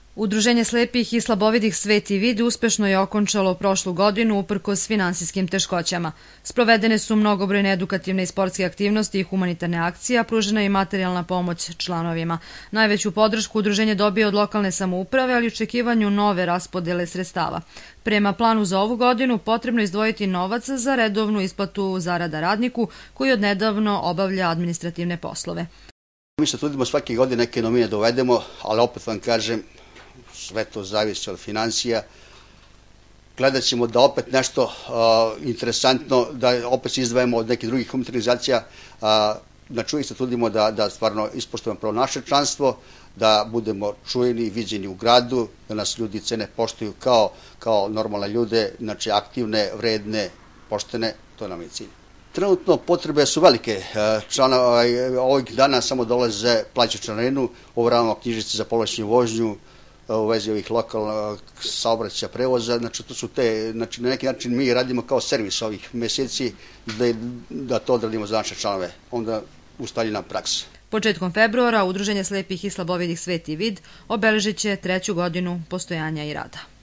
Udruženje slepih i slabovidih Sveti vid uspešno je okončalo prošlu godinu uprkos finansijskim teškoćama. Sprovedene su mnogobrojne edukativne i sportske aktivnosti i humanitarne akcije, a pružena je i materijalna pomoć članovima. Najveću podršku udruženje dobije od lokalne samouprave, ali u očekivanju nove raspodele sredstava. Prema planu za ovu godinu potrebno je izdvojiti novac za redovnu isplatu zarada radniku koji odnedavno obavlja administrativne poslove. Mi se trudimo svake godine neke novine da uvedemo, ali opet vam kažem, sve to zavisi od financija. Gledat ćemo da opet nešto interesantno, da opet se izdvajamo od nekih drugih organizacija. Znači uvijek se trudimo da stvarno ispoštujemo prvo naše članstvo, da budemo čujeni i viđeni u gradu, da nas ljudi cene, poštuju kao normalne ljude, znači aktivne, vredne, poštene, to nam je cilj. Trenutno potrebe su velike. Ovih dana samo dolaze plaćaju članarinu, overavamo knjižice za povlašćenu vožnju, u vezi ovih lokalnog saobraćaja prevoza, znači to su te, znači na neki način mi radimo kao servis ovih meseci da to odradimo za naše članove, onda ustaljena praksa. Početkom februara Udruženje slepih i slabovidih Sveti vid obeležit će 3. godinu postojanja i rada.